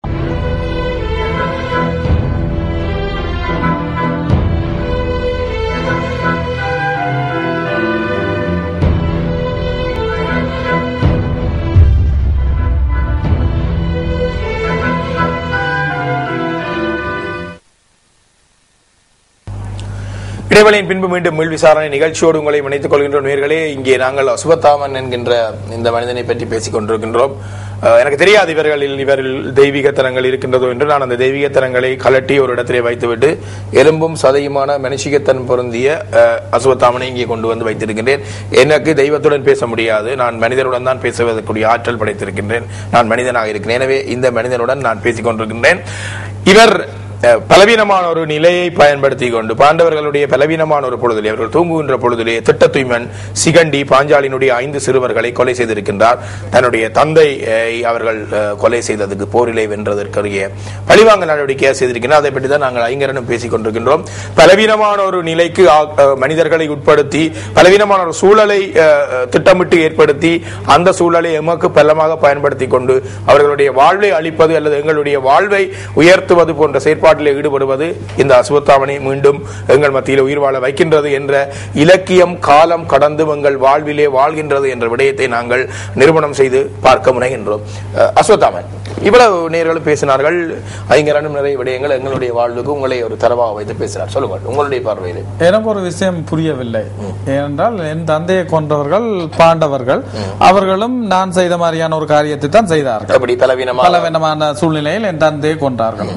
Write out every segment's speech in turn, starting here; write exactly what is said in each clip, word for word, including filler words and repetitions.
இடைவெளியின் பின்பு மீண்டும் மீள் விசாரணை நிகழ்ச்சியோடு உங்களை இணைத்துக் கொள்கின்ற நேயர்களே, இங்கே நாங்கள் அசுவத்தாமன் என்கின்ற இந்த மனிதனை பற்றி பேசிக் கொண்டிருக்கின்றோம். எனக்கு தெரியாது இவர்களில் இவரில் தெய்வீக தரங்கள் இருக்கின்றதோ என்று. நான் அந்த தெய்வீக தரங்களை கலட்டி ஒரு இடத்திலே வைத்துவிட்டு எலும்பும் சதையுமான மனுஷிகத்தன் பொருந்திய அசுவத்தாமனை இங்கே கொண்டு வந்து வைத்திருக்கின்றேன். எனக்கு தெய்வத்துடன் பேச முடியாது, நான் மனிதனுடன் தான் பேசுவதற்குரிய ஆற்றல் படைத்திருக்கின்றேன். நான் மனிதனாக இருக்கிறேன். எனவே இந்த மனிதனுடன் நான் பேசிக் கொண்டிருக்கின்றேன். இவர் பலவீனமான ஒரு நிலையை பயன்படுத்தி கொண்டு பாண்டவர்களுடைய பலவீனமான ஒரு பொழுதிலே, அவர்கள் தூங்குகின்ற பொழுதிலே திட்டத்துய்மன் சிகண்டி பாஞ்சாலினுடைய ஐந்து சிறுவர்களை கொலை செய்திருக்கின்றார். தன்னுடைய தந்தை அவர்கள் கொலை செய்ததுக்கு போரிலே வென்றதற்குரிய பழிவாங்க நடவடிக்கையை செய்திருக்கின்றனர். அதை பற்றி தான் நாங்கள் ஐங்கரனும் பேசிக் கொண்டிருக்கின்றோம். பலவீனமான ஒரு நிலைக்கு மனிதர்களை உட்படுத்தி பலவீனமான ஒரு சூழலை திட்டமிட்டு ஏற்படுத்தி அந்த சூழலை எமக்கு பலமாக பயன்படுத்தி கொண்டு அவர்களுடைய வாழ்வை அளிப்பது அல்லது எங்களுடைய வாழ்வை உயர்த்துவது போன்ற செயற்பாடு ஈடுபடுவது இந்த அசுவத்தாமனை மீண்டும் எங்கள் மத்தியில் உயிர் வாழ வைக்கின்றது என்ற இலக்கியம் காலம் கடந்து எங்கள் வாழ்விலே வாழ்கின்றது என்ற விடயத்தை நாங்கள் நிரூபணம் செய்து பார்க்க முனைகின்றோம். அசுவத்தாமன், இவ்வளவு நேர்களும் பேசினார்கள். ஐங்கரனும் நிறைய விடயங்கள் எங்களுடைய வாழ்வுக்கு உங்களை ஒரு தரவாக வைத்து பேசினார். சொல்லுங்கள், உங்களுடைய பார்வையில். எனக்கு ஒரு விஷயம் புரியவில்லை. ஏனென்றால் என் தந்தையை கொன்றவர்கள் பாண்டவர்கள், அவர்களும் நான் செய்த மாதிரியான ஒரு காரியத்தை தான் செய்தார்கள். அப்படி பலவீனமான பலவீனமான சூழ்நிலையில் என் தந்தையை கொன்றார்கள்.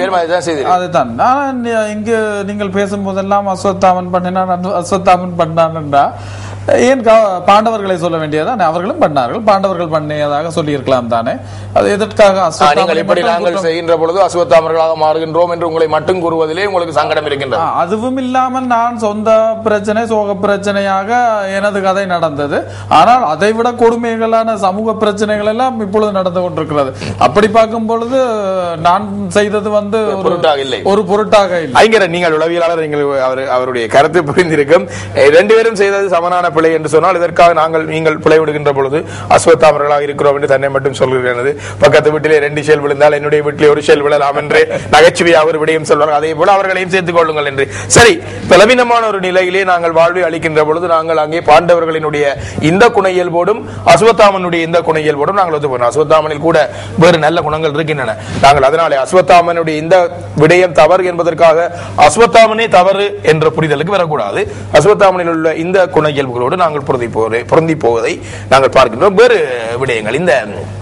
அதுதான் நான் இங்கு நீங்கள் பேசும் போதெல்லாம் அஸ்வத்தாமன் பண்ணினான் அஸ்வத்தாமன் பண்ணான் என்றா ஏன் பாண்டவர்களை சொல்ல வேண்டியதான்? அவர்களும் பண்ணார்கள், பாண்டவர்கள் பண்ணியதாக சொல்லி இருக்கலாம் தானே. அது எதற்காக நாங்கள் செய்கின்ற பொழுது அஸ்வத்தாமர்களாக மாறுகின்றோம் என்று உங்களை மட்டும் கூறுவதிலே உங்களுக்கு சங்கடம் இருக்கின்றது? அதுவும் இல்லாமல் நான் சொந்த பிரச்சனை சோக பிரச்சனையாக எனது கதை நடந்தது. ஆனால் அதை விட கொடுமைகளான சமூக பிரச்சனைகள் எல்லாம் இப்பொழுது நடந்து கொண்டிருக்கிறது. அப்படி பார்க்கும் பொழுது நான் செய்தது வந்து ஒரு பொருட்டாக இல்லை. நீங்கள் உளவியலாளர், நீங்கள் அவருடைய கருத்து புரிந்திருக்கும். ரெண்டு பேரும் செய்தது சமனான பிழை என்று சொன்னால் இதற்காக நாங்கள் நீங்கள் பிழை விடுகின்ற பொழுது அஸ்வத்தாமர்களாக இருக்கிறோம் என்று தன்னை மட்டும் சொல்கிறது. பக்கத்து வீட்டிலே ரெண்டு ஷெல் விழுந்தால் என்னுடைய வீட்டிலே ஒரு ஷெல் விழலாம் என்று நகைச்சுவை அவர் விடயம் சொல்வார்கள். அதே போல அவர்களையும் சேர்த்துக் கொள்ளுங்கள் என்று. சரி, பலவீனமான ஒரு நிலையிலே நாங்கள் வாழ்வை அளிக்கின்ற பொழுது நாங்கள் அங்கே பாண்டவர்களினுடைய இந்த குண இயல்போடும் அஸ்வத்தாமனுடைய இந்த குண இயல்போடும் நாங்கள் ஒத்து போனோம். அஸ்வத்தாமனில் கூட வேறு நல்ல குணங்கள் இருக்கின்றன. நாங்கள் அதனாலே அஸ்வத்தாமனுடைய இந்த விடயம் தவறு என்பதற்காக அஸ்வத்தாமனே தவறு என்ற புரிதலுக்கு வரக்கூடாது. அஸ்வத்தாமனில் உள்ள இந்த குண இயல்புகளோடு நாங்கள் பொருந்தி போவதை நாங்கள் பார்க்கின்றோம். வேறு விடயங்கள், இந்த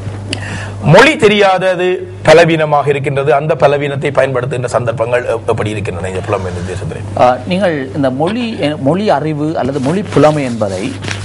மொழி தெரியாதது பலவீனமாக இருக்கின்றது. அந்த பலவீனத்தை பயன்படுத்துகின்ற சந்தர்ப்பங்கள் எப்படி இருக்கின்றன இந்த புலமை தேசத்தில்? நீங்கள் இந்த மொழி மொழி அறிவு அல்லது மொழி புலமை என்பதை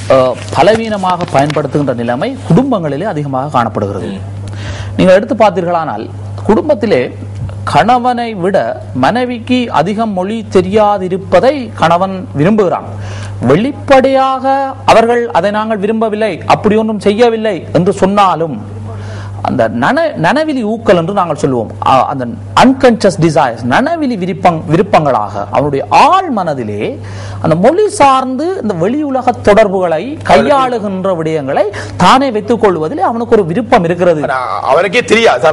பலவீனமாக பயன்படுத்துகின்ற நிலைமை குடும்பங்களிலே அதிகமாக காணப்படுகிறது. நீங்கள் எடுத்து பார்த்தீர்களானால் குடும்பத்திலே கணவனை விட மனைவிக்கு அதிகம் மொழி தெரியாதிருப்பதை கணவன் விரும்புகிறான். வெளிப்படையாக அவர்கள் அதை நாங்கள் விரும்பவில்லை, அப்படி ஒன்றும் செய்யவில்லை என்று சொன்னாலும் அந்த நன நனவிலி ஊக்கல் என்று நாங்கள் சொல்லுவோம். அந்த அன்கான்ஷியஸ் டிசைர்ஸ், நனவிலி விருப்பங் விருப்பங்களாக அவனுடைய ஆழ் மனதிலே அந்த மொழி சார்ந்து இந்த வெளி உலக தொடர்புகளை கையாளுகின்ற விடயங்களை தானே வைத்துக் கொள்வதில் அவனுக்கு ஒரு விருப்பம் இருக்கிறது. அவனுக்கே தெரியாது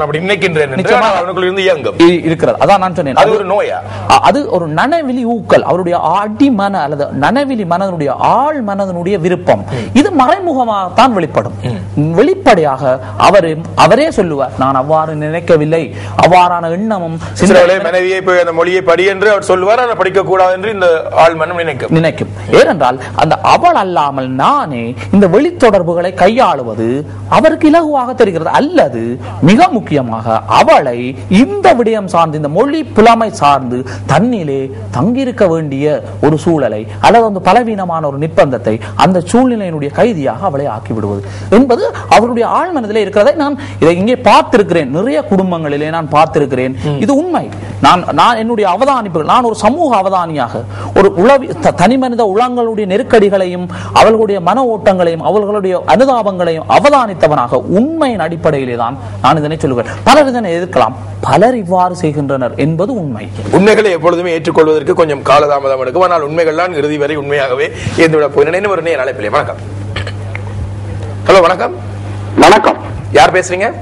இருக்கிறது. அதான் நான் சொன்னேன், அது ஒரு நோயா, அது ஒரு நனவிலி ஊக்கல், அவருடைய அடி மன அல்லது நனவிலி மனதனுடைய ஆழ் மனதனுடைய விருப்பம். இது மறைமுகமாகத்தான் வெளிப்படும். வெளிப்படையாக அவர் அவரே சொல்லுவார், நான் அவ்வாறு நினைக்கவில்லை, அவ்வாறான எண்ணமும் மனைவியை அந்த மொழியை படி என்று அவர் சொல்லுவார், அதை படிக்க கூடாது என்று இந்த ஆழ்மனம் நினைக்கும் நினைக்கும் ஏனென்றால் அந்த அவள் அல்லாமல் நானே இந்த வெளித்தொடர்புகளை கையாளுவது அவருக்கு இலகுவாக தெரிகிறது. அல்லது மிக முக்கியமாக அவளை இந்த விடயம் சார்ந்து, இந்த மொழி புலமை சார்ந்து தன்னிலே தங்கியிருக்க வேண்டிய ஒரு சூழலை அல்லது அந்த பலவீனமான ஒரு நிர்பந்தத்தை அந்த சூழ்நிலையினுடைய கைதியாக அவளை ஆக்கிவிடுவது என்பது அவருடைய ஆழ்மனதிலே இருக்கிறதை நான் இதை இங்கே பார்த்திருக்கிறேன். நிறைய குடும்பங்களிலே நான் பார்த்திருக்கிறேன். இது உண்மை. நான் நான் என்னுடைய அவதானிப்புகள், நான் ஒரு சமூக அவதானியாக ஒரு உளவி தனி மனித உளங்களுடைய நெருக்கடிகளையும் அவர்களுடைய மன ஓட்டங்களையும் அவர்களுடைய அனுதாபங்களையும் அவதானித்தவனாக உண்மையின் அடிப்படையிலே தான் நான் இதனை சொல்லுகிறேன். பலர் இதனை எதிர்க்கலாம், பலர் இவ்வாறு செய்கின்றனர் என்பது உண்மை. உண்மைகளை எப்பொழுதுமே ஏற்றுக்கொள்வதற்கு கொஞ்சம் காலதாமதம் எடுக்கும். ஆனால் உண்மைகள் தான் இறுதி வரை உண்மையாகவே இருந்துவிட போகிறேன். ஒரு நேர் அழைப்பிலே. வணக்கம். ஹலோ, வணக்கம். வணக்கம். யார் பேசுறீங்க?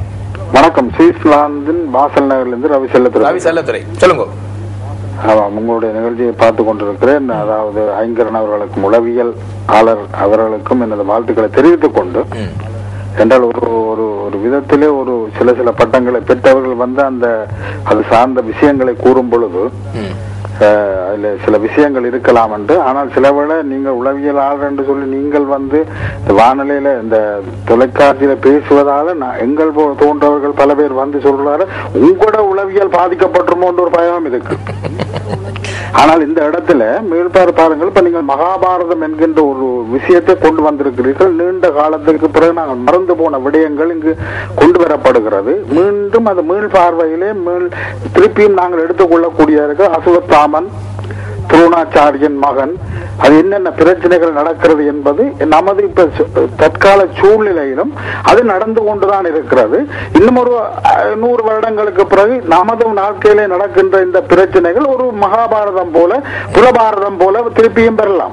வணக்கம். சுவிட்சர்லாந்தின் பாசல் நகரிலிருந்து ரவி செல்லத்துறை. ரவி செல்லத்துறை சொல்லுங்க. உங்களுடைய நிகழ்ச்சியை பார்த்து கொண்டிருக்கிறேன். அதாவது ஐங்கரன் அவர்களுக்கும் உளவியல் ஆளர் அவர்களுக்கும் எனது வாழ்த்துக்களை தெரிவித்துக் கொண்டு, என்றால் ஒரு ஒரு ஒரு விதத்திலே ஒரு சில சில பட்டங்களை பெற்றவர்கள் வந்து அந்த அது சார்ந்த விஷயங்களை கூறும் பொழுது அதுல சில விஷயங்கள் இருக்கலாம் என்று, ஆனால் சில வேளை நீங்கள் உளவியல் ஆளர் என்று சொல்லி நீங்கள் வந்து வானொலியில இந்த தொலைக்காட்சியில பேசுவதால எங்கள் தோன்றவர்கள் பல பேர் வந்து சொல்றாரு உங்களோட உளவியல் பாதிக்கப்பட்டுமோன்ற ஒரு பயம் இருக்கு. ஆனால் இந்த இடத்துல மேல்பார் பாருங்கள், இப்ப நீங்கள் மகாபாரதம் என்கின்ற ஒரு விஷயத்தை கொண்டு வந்திருக்கிறீர்கள். நீண்ட காலத்திற்கு பிறகு நாங்கள் மறந்து போன விடயங்கள் இங்கு கொண்டு வரப்படுகிறது. மீண்டும் அது மீள் பார்வையிலே மீள் திருப்பியும் நாங்கள் எடுத்துக்கொள்ளக்கூடிய அசுவத்தாமன் துரோணாச்சாரியன் மகன், அது என்னென்ன பிரச்சனைகள் நடக்கிறது என்பது நமது இப்ப தற்கால சூழ்நிலையிலும் அது நடந்து கொண்டுதான் இருக்கிறது. இன்னும் ஒரு நூறு வருடங்களுக்கு பிறகு நமது நாட்களிலே நடக்கின்ற இந்த பிரச்சனைகள் ஒரு மகாபாரதம் போல புலபாரதம் போல திருப்பியும் பெறலாம்.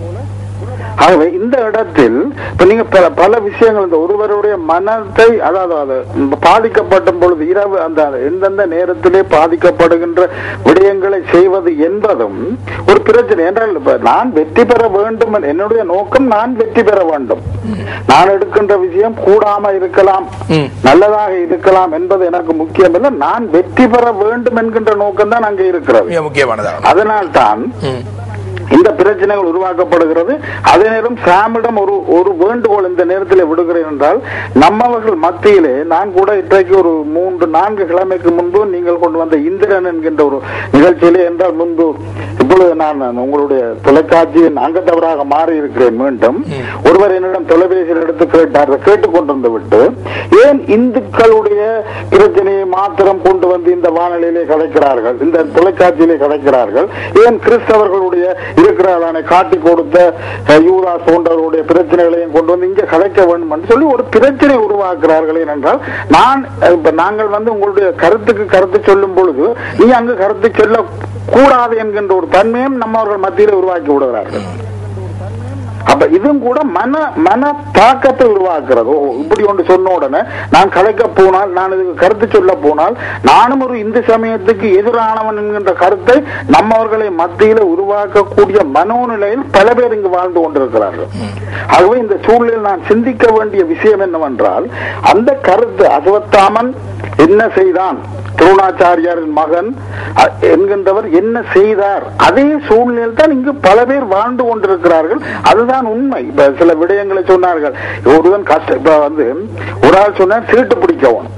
ஆகவே இந்த இடத்தில் இப்ப நீங்க பல விஷயங்கள் இந்த ஒருவருடைய மனத்தை அதாவது பாதிக்கப்படும் பொழுது இரவு அந்த எந்தெந்த நேரத்திலே பாதிக்கப்படுகின்ற விடயங்களை செய்வது என்பதும் ஒரு பிரச்சனை. என்றால் நான் வெற்றி பெற வேண்டும், என்னுடைய நோக்கம் நான் வெற்றி பெற வேண்டும், நான் எடுக்கின்ற விஷயம் கூடாம இருக்கலாம், நல்லதாக இருக்கலாம் என்பது எனக்கு முக்கியம் இல்லை, நான் வெற்றி பெற வேண்டும் என்கின்ற நோக்கம் தான் அங்கே இருக்கிறது. முக்கியமானது. அதனால்தான் இந்த பிரச்சனைகள் உருவாக்கப்படுகிறது. அதே நேரம் சாமிடம் ஒரு ஒரு வேண்டுகோள் இந்த நேரத்தில் விடுகிறேன் என்றால், நம்மவர்கள் மத்தியிலே நான் கூட இன்றைக்கு ஒரு மூன்று நான்கு கிழமைக்கு முன்பு நீங்கள் கொண்டு வந்த இந்திரன் என்கின்ற ஒரு நிகழ்ச்சியிலே என்றால் முன்பு இப்பொழுது நான் உங்களுடைய தொலைக்காட்சியின் அங்கத்தவராக மாறி இருக்கிறேன். மீண்டும் ஒருவர் என்னிடம் தொலைபேசியில் எடுத்து கேட்டார், கேட்டுக்கொண்டிருந்து விட்டு ஏன் இந்துக்களுடைய பிரச்சனையை மாத்திரம் கொண்டு வந்து இந்த வானொலியிலே கலைக்கிறார்கள், இந்த தொலைக்காட்சியிலே கலைக்கிறார்கள், ஏன் கிறிஸ்தவர்களுடைய இருக்கிறாரான காட்டி கொடுத்த யூதாஸ் போன்றவருடைய பிரச்சனைகளையும் கொண்டு வந்து இங்கே கலைக்க வேண்டும் என்று சொல்லி ஒரு பிரச்சனை உருவாக்குறார்கள். என்றால் நான் நாங்கள் வந்து உங்களுடைய கருத்துக்கு கருத்து சொல்லும் பொழுது நீ அங்கு கருத்து சொல்ல கூடாது என்கின்ற ஒரு தன்மையும் நம்ம அவர்கள் மத்தியில் உருவாக்கி விடுகிறார்கள். அப்ப இதுவும் கூட மன மன தாக்கத்தை உருவாக்குறது. இப்படி ஒன்று சொன்ன உடனே நான் கலைக்க போனால், நான் இதுக்கு கருத்து சொல்ல போனால் நானும் ஒரு இந்து சமயத்துக்கு எதிரானவன் என்கின்ற கருத்தை நம்மவர்களை மத்தியில உருவாக்கக்கூடிய மனோநிலையில் பல பேர் இங்கு வாழ்ந்து கொண்டிருக்கிறார்கள். ஆகவே இந்த சூழலில் நான் சிந்திக்க வேண்டிய விஷயம் என்னவென்றால், அந்த கருத்து அசுவத்தாமன் என்ன செய்தான், துரோணாச்சாரியாரின் மகன் என்கின்றவர் என்ன செய்தார், அதே சூழ்நிலையில் தான் இங்கு பல பேர் வாழ்ந்து கொண்டிருக்கிறார்கள். அதுதான் உண்மை. இப்ப சில விடயங்களை சொன்னார்கள். ஒருவன் கஷ்ட இப்ப வந்து ஒரு ஆள் சொன்னார் சீட்டு பிடிக்கவும்,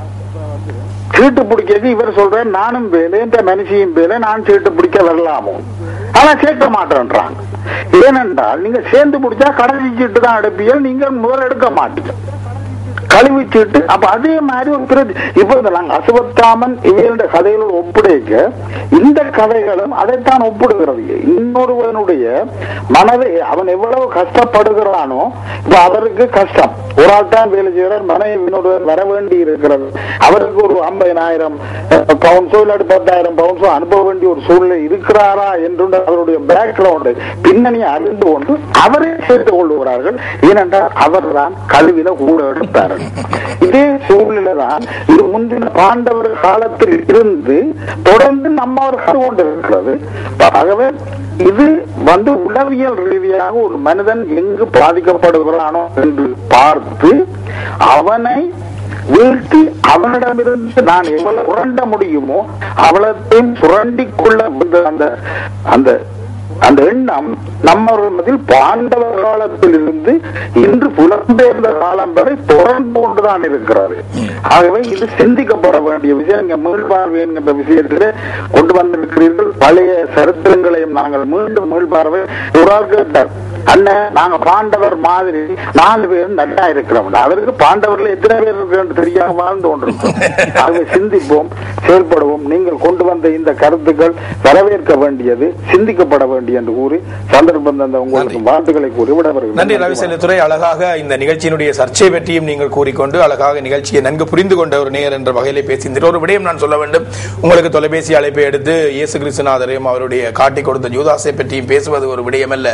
சீட்டு பிடிக்க இவர் சொல்ற நானும் வேலை இந்த மனுஷியும் வேலை, நான் சீட்டு பிடிக்க வரலாமோ, ஆனா சேர்க்க மாட்டேன்றாங்க. ஏனென்றால் நீங்க சேர்ந்து பிடிச்சா கடைசி சீட்டு தான் எடுப்பீங்க, நீங்க முதல் எடுக்க மாட்டீங்க, கழுவிச்சிட்டு. அப்ப அதே மாதிரி ஒரு பிரதி இப்ப நாங்க அசுவத்தாமன் இவருடைய கதைகளோடு ஒப்புடைக்க இந்த கதைகளும் அதைத்தான் ஒப்பிடுகிறது. இன்னொருவனுடைய மனதை அவன் எவ்வளவு கஷ்டப்படுகிறானோ இப்ப அவருக்கு கஷ்டம், ஒரு ஆள் தான் வேலை செய்கிறார், மனைவி இன்னொருவர் வர வேண்டி இருக்கிறது, அவருக்கு ஒரு ஐம்பதாயிரம் பவுன்ஸோ இல்லாட்டி பத்தாயிரம் பவுன்ஸோ அனுப்ப வேண்டிய ஒரு சூழ்நிலை இருக்கிறாரா என்று அவருடைய பேக்ரவுண்டை பின்னணியை அறிந்து கொண்டு அவரை சேர்த்துக் கொள்ளுகிறார்கள். ஏனென்றால் அவர் தான் கல்வியில கூட எடுத்தார். இதே சூழ்நிலை தான் இது முந்தின பாண்டவர் காலத்தில் இருந்து தொடர்ந்து நம்மவர்கள் கொண்டிருக்கிறது. ஆகவே இது வந்து உளவியல் ரீதியாக ஒரு மனிதன் எங்கு பாதிக்கப்படுகிறானோ என்று பார்த்து அவனை வீழ்த்தி அவனிடமிருந்து நான் எவ்வளவு சுரண்ட முடியுமோ அவ்வளத்தையும் சுரண்டிக் கொள்ள அந்த அந்த அந்த எண்ணம் நம்மவர்கள் பாண்டவர் காலத்தில் இருந்து இன்று புலம்பெயர்ந்த காலம் வரை தொடர்ந்து கொண்டுதான் இருக்கிறாரு. ஆகவே இது சிந்திக்கப்பட வேண்டிய விஷயம். இங்க மீள்பார்வை என்கின்ற விஷயத்திலே கொண்டு வந்திருக்கிறீர்கள். பழைய சரித்திரங்களையும் நாங்கள் மீண்டும் மீள்பார்வை ஒரு ஆள் கேட்டார், அண்ணன் நாங்க பாண்டவர் மாதிரி நாலு பேர் நல்லா இருக்கிறோம், அவருக்கு பாண்டவர்கள் எத்தனை பேர் இருக்கு தெரியாம வாழ்ந்து கொண்டிருக்கோம். ஆகவே சிந்திப்போம், செயல்படுவோம். நீங்கள் கொண்டு வந்த இந்த கருத்துக்கள் வரவேற்க வேண்டியது, சிந்திக்கப்பட வேண்டிய என்று கூறி சந்தர்ப்பம் தந்த உங்களுக்கு வாழ்த்துக்களை கூறி விடப்படுகிறது. நன்றி ரவி செல்லத்துறை. அழகாக இந்த நிகழ்ச்சியினுடைய சர்ச்சை பற்றியும் நீங்கள் கூறிக்கொண்டு அழகாக நிகழ்ச்சியை நன்கு புரிந்து கொண்ட ஒரு நேயர் என்ற வகையிலே பேசியிருந்தீர். ஒரு விடயம் நான் சொல்ல வேண்டும். உங்களுக்கு தொலைபேசி அழைப்பை எடுத்து இயேசு கிறிஸ்துநாதரையும் அவருடைய காட்டி கொடுத்த யூதாசை பற்றியும் பேசுவது ஒரு விடயம் அல்ல.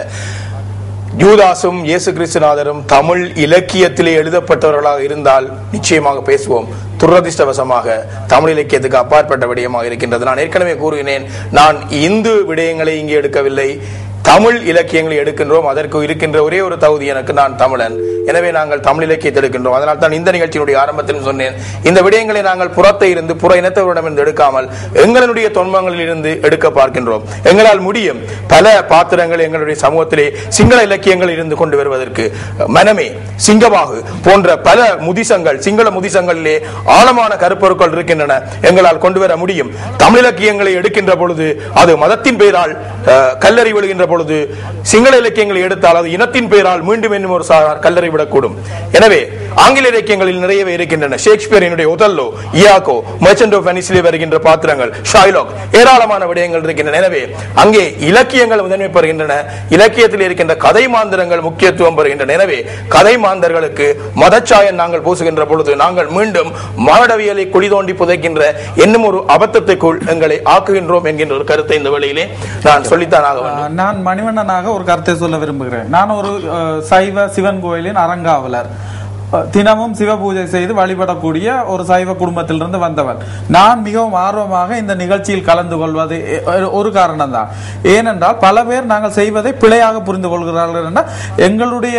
யூதாசும் இயேசு கிறிஸ்துநாதரும் தமிழ் இலக்கியத்திலே எழுதப்பட்டவர்களாக இருந்தால் நிச்சயமாக பேசுவோம். துரதிர்ஷ்டவசமாக தமிழ் இலக்கியத்துக்கு அப்பாற்பட்ட விடயமாக இருக்கின்றது. நான் ஏற்கனவே கூறினேன், நான் இந்து விடயங்களை இங்கே எடுக்கவில்லை, தமிழ் இலக்கியங்களை எடுக்கின்றோம். அதற்கு இருக்கின்ற ஒரே ஒரு தகுதி, எனக்கு நான் தமிழன், எனவே நாங்கள் தமிழ் இலக்கியத்தை எடுக்கின்றோம். அதனால் தான் இந்த நிகழ்ச்சியினுடைய ஆரம்பத்தில் சொன்னேன், இந்த விடயங்களை நாங்கள் புறத்தை இருந்து புற இனத்தவரிடமிருந்து எடுக்காமல் எங்களுடைய தொன்மங்களில் இருந்து எடுக்க பார்க்கின்றோம். எங்களால் முடியும். பல பாத்திரங்கள் எங்களுடைய சமூகத்திலே சிங்கள இலக்கியங்களில் இருந்து கொண்டு வருவதற்கு மனமே, சிங்கவாகு போன்ற பல முதிசங்கள், சிங்கள முதிசங்களிலே ஆழமான கருப்பொருட்கள் இருக்கின்றன, எங்களால் கொண்டு வர முடியும். தமிழ் இலக்கியங்களை எடுக்கின்ற பொழுது அது மதத்தின் பெயரால் கல்லறி விழுகின்ற பொழுது, சிங்கள இலக்கியங்களை எடுத்தால் அது இனத்தின் பெயரால் மீண்டும் இன்னும் ஒரு கல்லறை விடக்கூடும். எனவே ஆங்கில இலக்கியங்களில் நிறையவே இருக்கின்றன. ஷேக்ஸ்பியரினுடைய ஒதல்லோ, இயாகோ, மர்ச்சன்ட் ஆஃப் வெனிஸிலே வருகின்ற பாத்திரங்கள், ஷாய்லாக், ஏராளமான விடயங்கள் இருக்கின்றன. எனவே அங்கே இலக்கியங்கள் முதன்மை பெறுகின்றன, இலக்கியத்தில் இருக்கின்ற கதை மாந்திரங்கள் முக்கியத்துவம் பெறுகின்றன. எனவே கதை மாந்தர்களுக்கு மதச்சாயம் நாங்கள் பூசுகின்ற பொழுது நாங்கள் மீண்டும் மானடவியலை குழி தோண்டி புதைக்கின்ற இன்னும் ஒரு அபத்தத்துக்குள் எங்களை ஆக்குகின்றோம் என்கின்ற ஒரு கருத்தை இந்த வேளையிலே நான் சொல்லித்தான் ஆக வேண்டும். நான் மணிவண்ணனாக ஒரு கருத்தை சொல்ல விரும்புகிறேன். நான் ஒரு சைவ சிவன் கோயிலின் அறங்காவலர். தினமும் சிவ பூஜை செய்து வழிபடக்கூடிய ஒரு சைவ குடும்பத்திலிருந்து வந்தவன். நான் மிகவும் ஆர்வமாக இந்த நிகழ்ச்சியில் கலந்து கொள்வது ஒரு காரணம் தான். ஏனென்றால் பல பேர் நாங்கள் செய்வதை பிழையாக புரிந்து கொள்கிறார்கள் என்றால், எங்களுடைய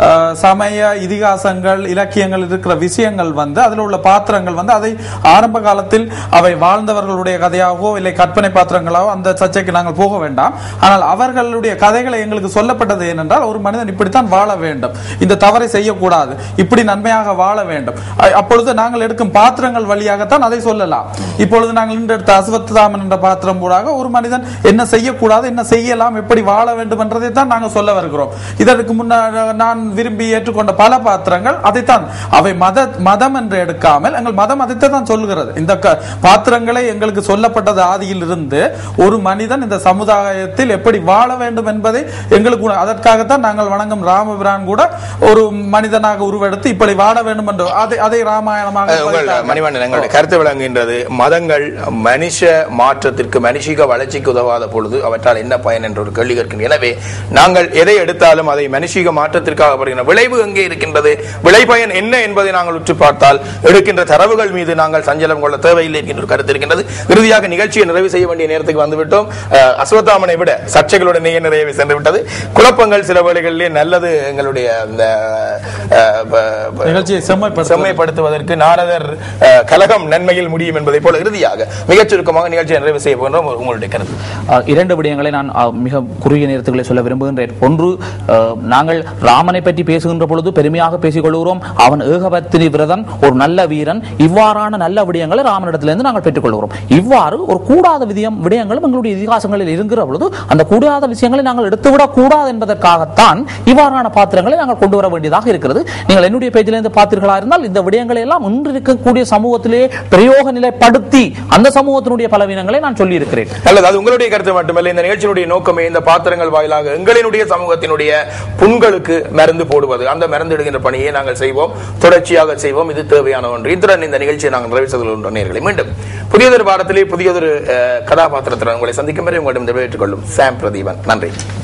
சமய இதிகாசங்கள் இலக்கியங்கள் இருக்கிற விஷயங்கள் வந்து அதில் உள்ள பாத்திரங்கள் வந்து அதை ஆரம்ப காலத்தில் அவை வாழ்ந்தவர்களுடைய கதையாகவோ இல்லை கற்பனை பாத்திரங்களாகவோ அந்த சர்ச்சைக்கு நாங்கள் போக வேண்டாம். ஆனால் அவர்களுடைய கதைகளை எங்களுக்கு சொல்லப்பட்டது ஏனென்றால், ஒரு மனிதன் இப்படித்தான் வாழ வேண்டும், இந்த தவறை செய்யக்கூடாது, இப்படி நன்மையாக வாழ வேண்டும். அப்பொழுது நாங்கள் எடுக்கும் பாத்திரங்கள் வழியாகத்தான் அதை சொல்லலாம். இப்பொழுது நாங்கள் இன்று எடுத்த அஸ்வத்தாமன் என்ற பாத்திரம் ஊடாக ஒரு மனிதன் என்ன செய்யக்கூடாது, என்ன செய்யலாம், எப்படி வாழ வேண்டும் என்றதை தான் நாங்கள் சொல்ல வருகிறோம். இதற்கு முன்னாடி நான் விரும்பி ஏற்றுக்கொண்ட பல பாத்திரங்கள் அதைத்தான், அவை மத மதம் என்று எடுக்காமல் எங்கள் மதம் அதைத்தான் தான் சொல்லுகிறது. இந்த பாத்திரங்களை எங்களுக்கு சொல்லப்பட்டது ஆதியில் இருந்து ஒரு மனிதன் இந்த சமுதாயத்தில் எப்படி வாழ வேண்டும் என்பதை எங்களுக்கு, அதற்காகத்தான் நாங்கள் வணங்கும் ராமபிரான் கூட ஒரு மனிதனாக உருவெடுத்து இப்படி வாழ வேண்டும் என்று அதை அதை ராமாயணமாக மணிவண்ணன் எங்களுடைய கருத்து விளங்குகின்றது. மதங்கள் மனுஷ மாற்றத்திற்கு, மனுஷிக வளர்ச்சிக்கு உதவாத பொழுது அவற்றால் என்ன பயன் என்ற ஒரு கேள்வி கேட்கின்றன. எனவே நாங்கள் எதை எடுத்தாலும் அதை மனுஷிக மாற்றத்திற்காக வருகின்ற விளைவு எங்கே இருக்கின்றது, விளை பயன் என்ன என்பதை நாங்கள் உற்று பார்த்தால் எடுக்கின்ற தரவுகள் மீது நாங்கள் சஞ்சலம் கொள்ள தேவையில்லை என்கின்ற ஒரு கருத்து இருக்கின்றது. இறுதியாக நிகழ்ச்சியை நிறைவு செய்ய வேண்டிய நேரத்துக்கு வந்துவிட்டோம். அஸ்வத்தாமனை விட சர்ச்சைகளுடனேயே நிறைவு சென்று விட்டது. குழப்பங்கள் சில வேளைகளிலே நல்லது. எங்களுடைய நிகழ்ச்சியை செம்மைப்படுத்துவதற்கு நாரதர் கலகம் நன்மையில் முடியும் என்பதை போல இறுதியாக மிகச் சுருக்கமாக நிகழ்ச்சியை நிறைவு செய்ய போகின்றோம். உங்களுடைய கருத்து? இரண்டு விடயங்களை நான் மிக குறுகிய நேரத்துக்களை சொல்ல விரும்புகின்றேன். ஒன்று, நாங்கள் ராமனை பற்றி பேசுகின்ற பொழுது பெருமையாக பேசிக் கொள்கிறோம், அவன் ஏகபத்தினி விரதன், ஒரு நல்ல வீரன், இவ்வாறான நல்ல விடயங்களை ராமனிடத்திலிருந்து நாங்கள் பெற்றுக் கொள்கிறோம். இவ்வாறு ஒரு கூடாத விடயம் விடயங்களும் எங்களுடைய இதிகாசங்களில் இருக்கிற பொழுது அந்த கூடாத விஷயங்களை நாங்கள் எடுத்துவிடக் கூடாது என்பதற்காகத்தான் இவ்வாறான பாத்திரங்களை நாங்கள் கொண்டு வர வேண்டியதாக இருக்கிறது. நீங்கள் என்னுடைய பேஜிலிருந்து பார்த்தீர்களா இருந்தால் இந்த விடயங்களை எல்லாம் இன்று இருக்கக்கூடிய சமூகத்திலே பிரயோக நிலைப்படுத்தி அந்த சமூகத்தினுடைய பலவீனங்களை நான் சொல்லி இருக்கிறேன். அல்லது அது உங்களுடைய கருத்து மட்டுமல்ல, இந்த நிகழ்ச்சியினுடைய நோக்கமே இந்த பாத்திரங்கள் வாயிலாக எங்களினுடைய சமூகத்தினுடைய புண்களுக்கு மருந்து போடுவது, அந்த மருந்து எடுக்கின்ற பணியை நாங்கள் செய்வோம், தொடர்ச்சியாக செய்வோம். இது தேவையான ஒன்று. இத்துடன் இந்த நிகழ்ச்சியை நாங்கள் நிறைவு செய்து நேயர்களை மீண்டும் புதியதொரு பாடத்திலே புதியதொரு கதாபாத்திரத்துடன் உங்களை சந்திக்கும் வரை உங்களிடம் விடைபெற்றுக் கொள்ளும் சாம் பிரதீபன். நன்றி.